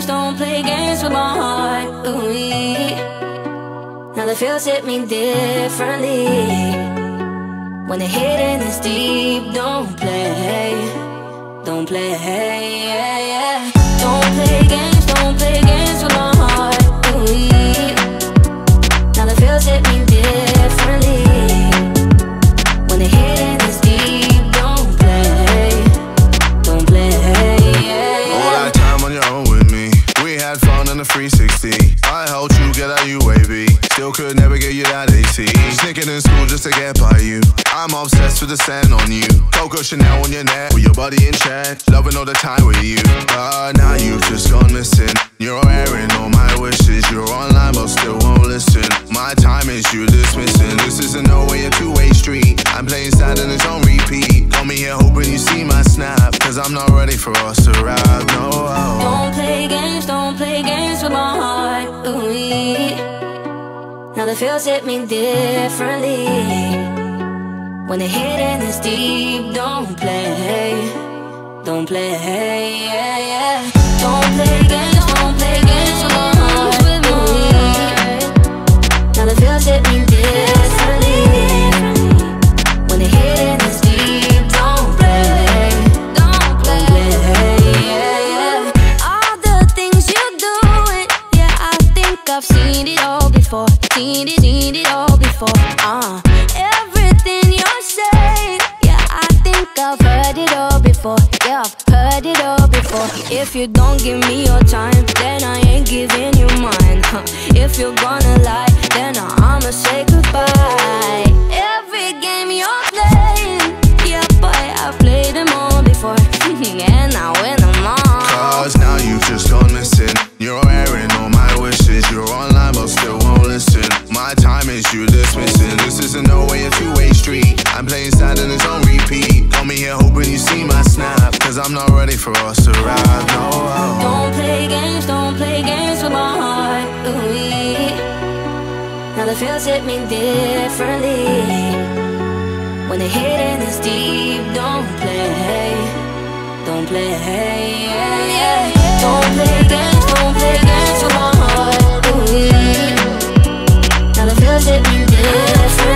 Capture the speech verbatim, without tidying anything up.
games, don't play games with my heart. Ooh, now the feels hit me differently. When the hidden is deep, don't play, don't play, yeah, yeah. Don't play games, don't play games with my heart. Ooh, now the feels hit me differently. When the hidden is deep, don't play, don't play, yeah, yeah. All that time on your own with me, we had fun on the three sixty. I helped you get out U A B, still could never get you that A T. Sneaking in school just to get by you. I'm obsessed with the sand on you. Coco Chanel on your neck, with your body in check. Loving all the time with you. But now you've just gone missing. You're airing all my wishes. You're online but still won't listen. My time is you dismissing. This isn't no way a two-way street. I'm playing sad and it's on repeat. Call me here hoping you see my snap, cause I'm not ready for us to rap, no. Don't play games, don't play games with my heart. Ooh, now the feels hit me differently. When the hidden is deep, don't play, don't play, yeah, yeah. Don't play games, don't play games with my heart. Ooh, now the feels hit me differently. When the hidden is deep, don't play, don't play, yeah, yeah. All the things you doing, yeah, I think I've seen it all before. Seen it, seen it all before, uh everything you're saying, yeah, I think I've heard it all before. Yeah, I've heard it all before. If you don't give me your time, then I ain't giving you mine, huh. If you're gonna lie, then I'ma say goodbye. Every game you're playing, yeah, boy, I've played them all before. And I win them all. Cause now you've just gone missing. You're airing all my wishes. You're online but still won't listen. My time is you dismissing. This isn't no way a two-way street. I'm playing sad and it's on repeat. Call me here hoping you see my snap, cause I'm not ready for us to rap, no. Don't play games, don't play games with my heart. Ooh, now the feels hit me differently. When the hidden is deep, don't play, don't play, yeah, yeah. Don't play games, don't play games with my heart. Ooh, now the feels hit me differently.